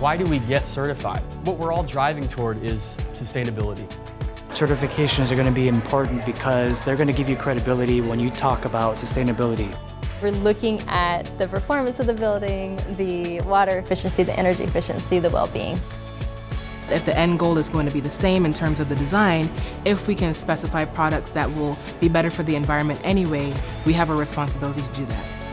Why do we get certified? What we're all driving toward is sustainability. Certifications are going to be important because they're going to give you credibility when you talk about sustainability. We're looking at the performance of the building, the water efficiency, the energy efficiency, the well-being. If the end goal is going to be the same in terms of the design, if we can specify products that will be better for the environment anyway, we have a responsibility to do that.